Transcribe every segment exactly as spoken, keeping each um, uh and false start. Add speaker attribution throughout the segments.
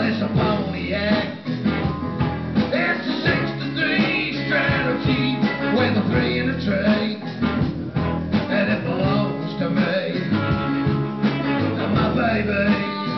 Speaker 1: it's a Pontiac. It's a sixty-three strategy with a three in a tray, and it belongs to me and my baby.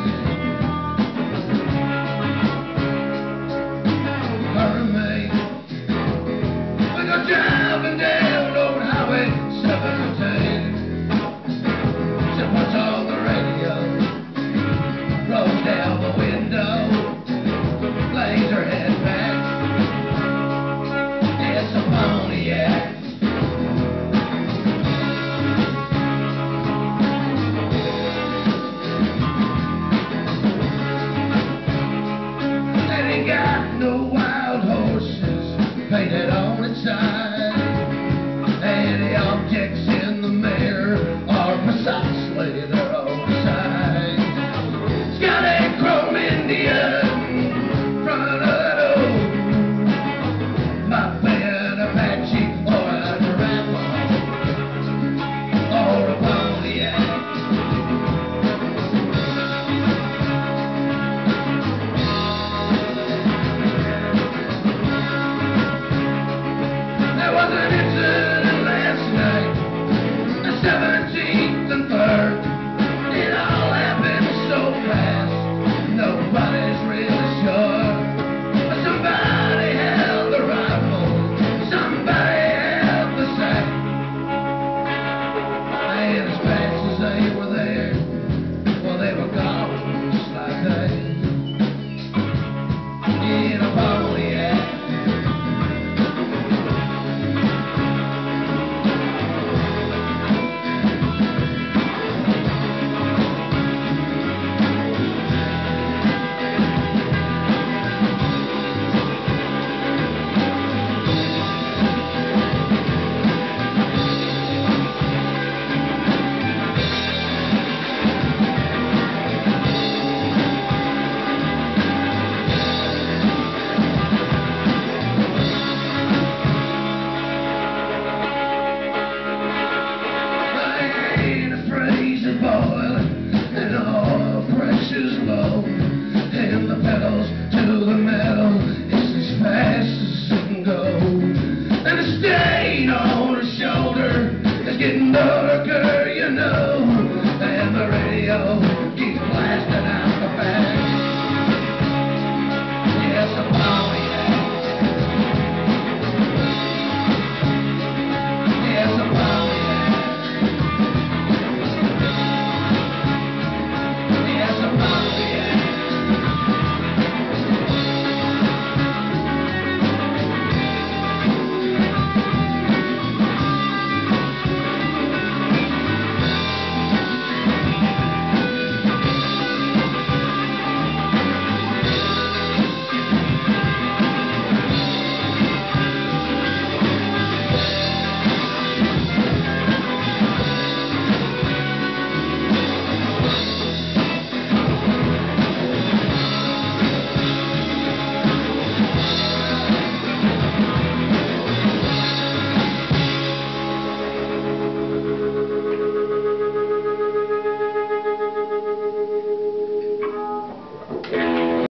Speaker 1: Her and me, we go driving down old Highway seventeen. She puts on the radio, rolls down the window, lays her head back. It's a Pontiac. And ain't got no wild horses painted on its side. Any objects in the mirror are precisely their own size. It's got a chrome Indian